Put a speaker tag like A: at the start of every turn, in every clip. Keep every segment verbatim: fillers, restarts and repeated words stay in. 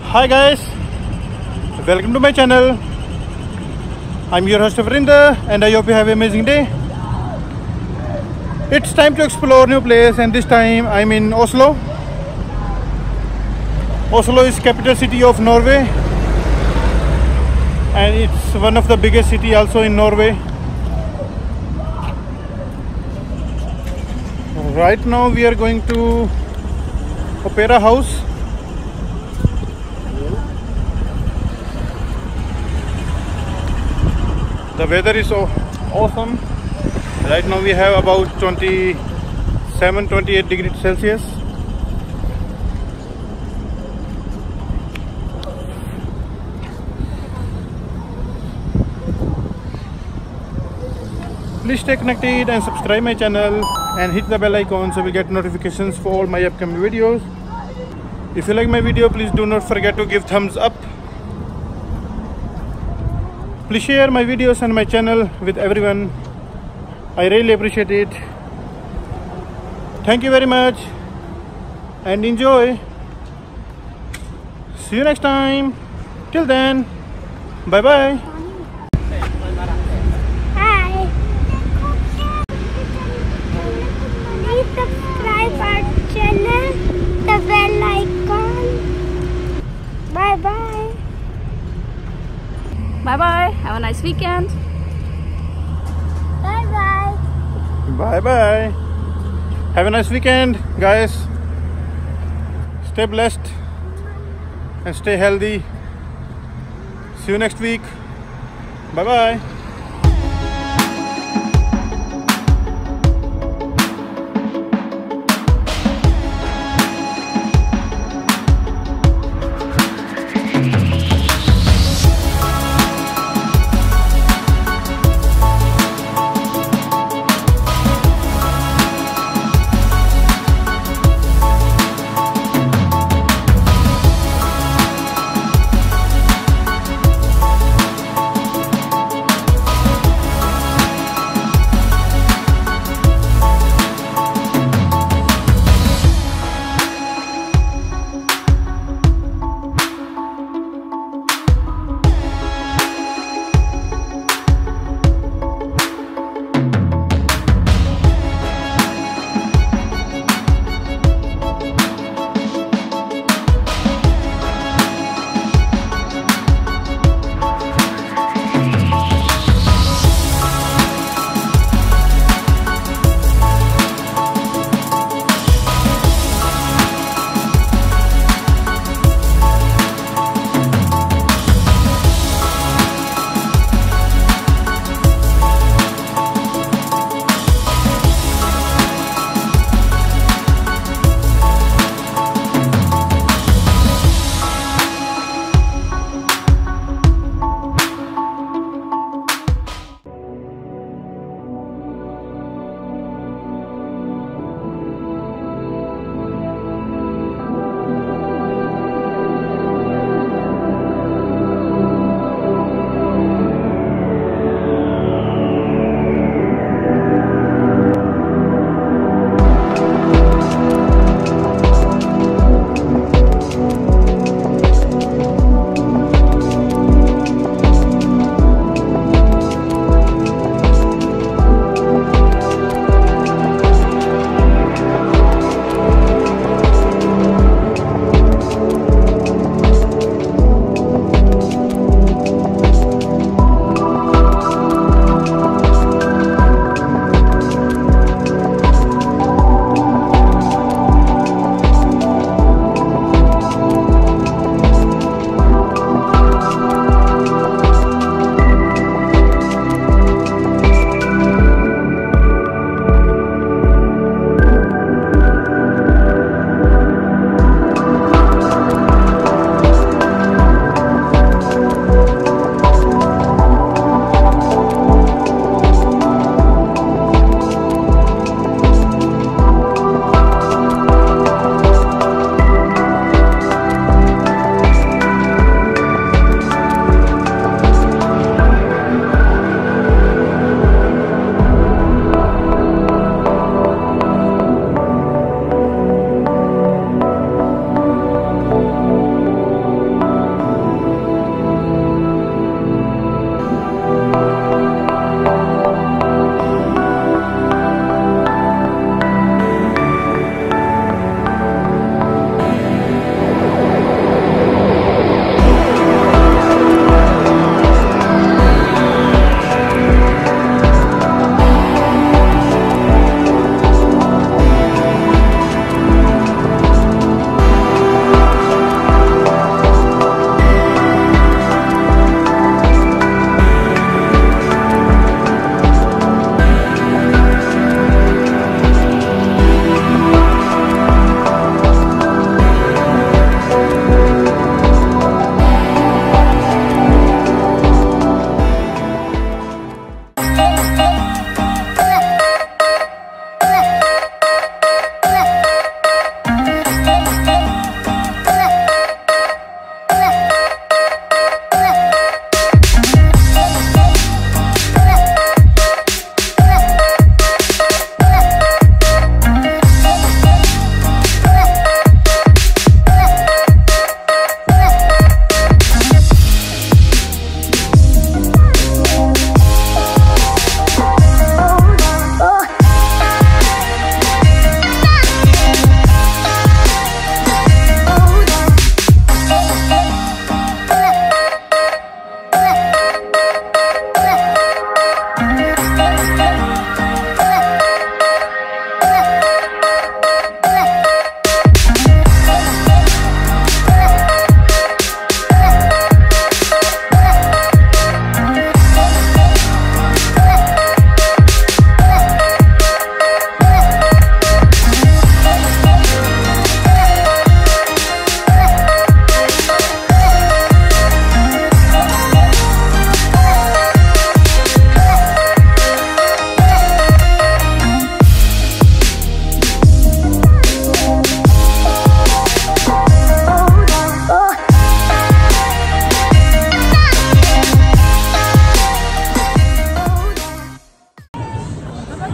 A: Hi guys, welcome to my channel. I'm your host Vrinder and I hope you have an amazing day. It's time to explore new place, and this time I'm in Oslo. Oslo is capital city of Norway and it's one of the biggest city also in Norway. Right now we are going to Opera House. The weather is so awesome. Right now we have about twenty-seven to twenty-eight degrees Celsius. Please stay connected and subscribe my channel and hit the bell icon so we get notifications for all my upcoming videos. If you like my video, please do not forget to give thumbs up. Please share my videos and my channel with everyone. I really appreciate it. Thank you very much and enjoy. See you next time. Till then, bye bye.
B: Hi. Please subscribe our channel, the bell icon. Bye bye.
C: Bye bye. Have a nice weekend.
B: Bye bye.
A: Bye bye. Have a nice weekend, guys. Stay blessed and stay healthy. See you next week. Bye bye.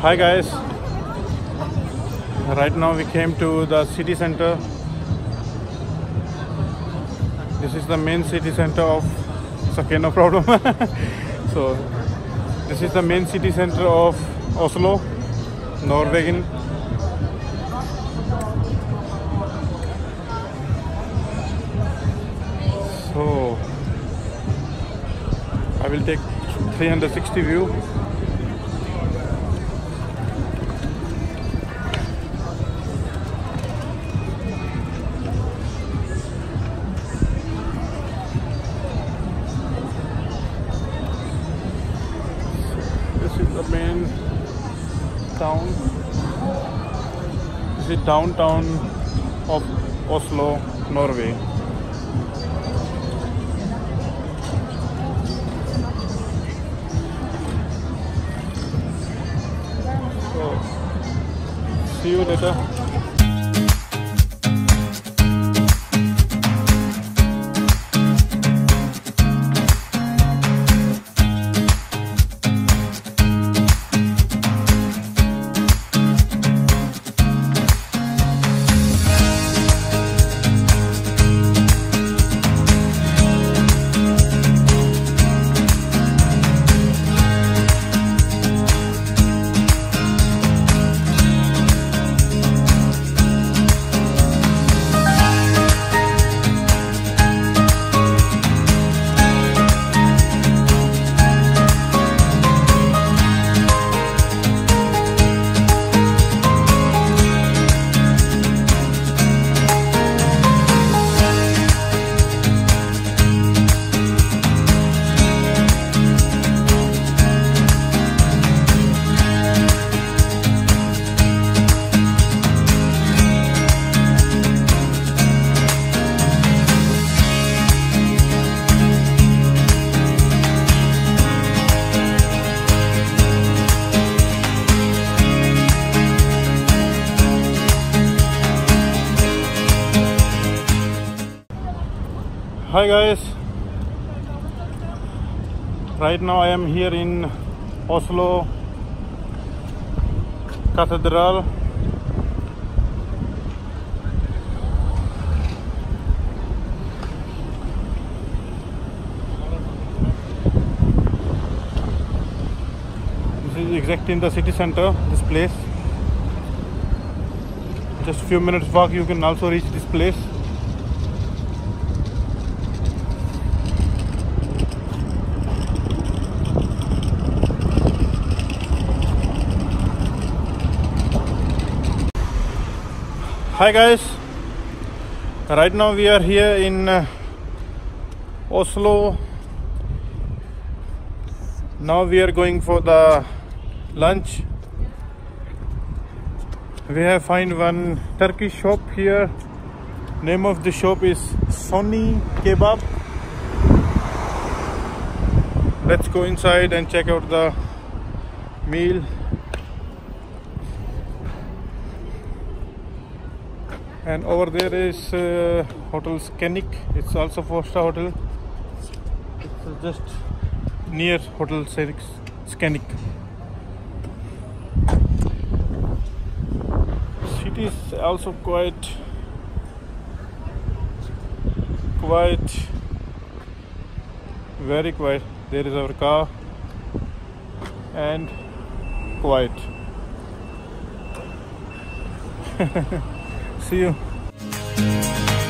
A: Hi guys, right now we came to the city center. This is the main city center of, it's okay, no problem. So this is the main city center of Oslo, Norwegian. So I will take three sixty view. This is the main town. This is downtown of Oslo, Norway. So, see you later. Hi guys, right now I am here in Oslo Cathedral. This is exactly in the city center, this place. Just a few minutes walk you can also reach this place. Hi guys, right now we are here in uh, Oslo. Now we are going for the lunch. We have find one Turkish shop here. Name of the shop is Sonny Kebab. Let's go inside and check out the meal. And over there is uh, Hotel Scandic. It's also four-star hotel. It's just near Hotel Scandic. City is also quite, quite, very quiet. There is our car and quiet. See you.